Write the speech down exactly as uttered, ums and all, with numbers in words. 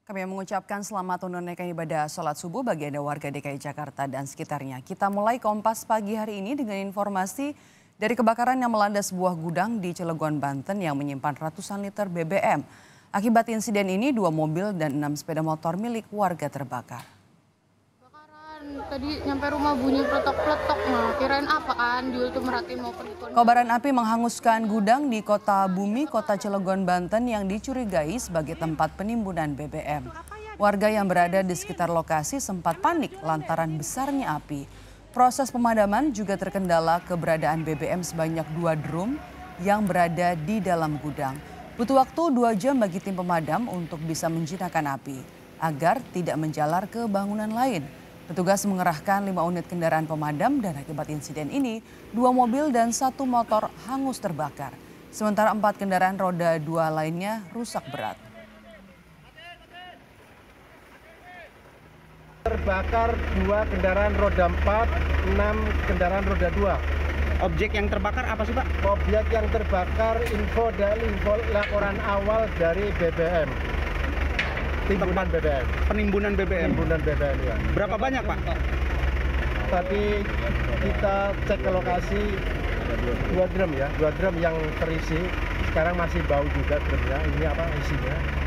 Kami mengucapkan selamat menunaikan ibadah sholat subuh bagi Anda warga D K I Jakarta dan sekitarnya. Kita mulai Kompas pagi hari ini dengan informasi dari kebakaran yang melanda sebuah gudang di Cilegon, Banten yang menyimpan ratusan liter B B M. Akibat insiden ini, dua mobil dan enam sepeda motor milik warga terbakar. Tadi nyampe rumah bunyi peletok-peletok, nah kirain apaan, Jul tuh merhatiin mau pergi. Kobaran api menghanguskan gudang di Kota Bumi, Kota Cilegon, Banten yang dicurigai sebagai tempat penimbunan B B M. Warga yang berada di sekitar lokasi sempat panik lantaran besarnya api. Proses pemadaman juga terkendala keberadaan B B M sebanyak dua drum yang berada di dalam gudang. Butuh waktu dua jam bagi tim pemadam untuk bisa menjinakkan api agar tidak menjalar ke bangunan lain. Petugas mengerahkan lima unit kendaraan pemadam dan akibat insiden ini, dua mobil dan satu motor hangus terbakar. Sementara empat kendaraan roda dua lainnya rusak berat. Terbakar dua kendaraan roda empat, enam kendaraan roda dua. Objek yang terbakar apa sih, Pak? Objek yang terbakar info dari info laporan awal dari B B M. Timbunan B B M. Penimbunan B B M. Timbunan B B M ya. Berapa banyak, Pak? Tadi kita cek ke lokasi dua drum ya, dua drum yang terisi. Sekarang masih bau juga drumnya. Ini apa isinya?